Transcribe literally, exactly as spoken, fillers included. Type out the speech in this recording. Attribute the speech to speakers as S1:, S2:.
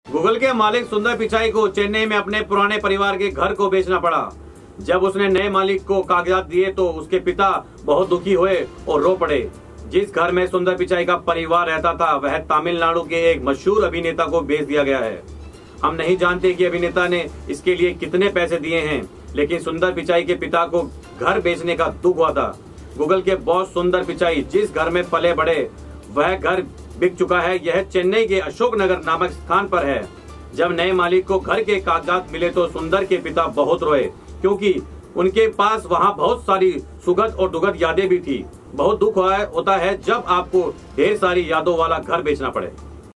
S1: Google के मालिक सुंदर पिचाई को चेन्नई में अपने पुराने परिवार के घर को बेचना पड़ा। जब उसने नए मालिक को कागजात दिए तो उसके पिता बहुत दुखी हुए और रो पड़े। जिस घर में सुंदर पिचाई का परिवार रहता था वह तमिलनाडु के एक मशहूर अभिनेता को बेच दिया गया है। हम नहीं जानते कि अभिनेता ने इसके लिए कितने पैसे दिए हैं, लेकिन सुंदर पिचाई के पिता को घर बेचने का दुख हुआ था। गूगल के बॉस सुंदर पिचाई जिस घर में पले बढ़े वह घर बिक चुका है। यह चेन्नई के अशोकनगर नामक स्थान पर है। जब नए मालिक को घर के कागजात मिले तो सुंदर के पिता बहुत रोए, क्योंकि उनके पास वहां बहुत सारी सुखद और दुखद यादें भी थी। बहुत दुख होता है जब आपको ढेर सारी यादों वाला घर बेचना पड़े।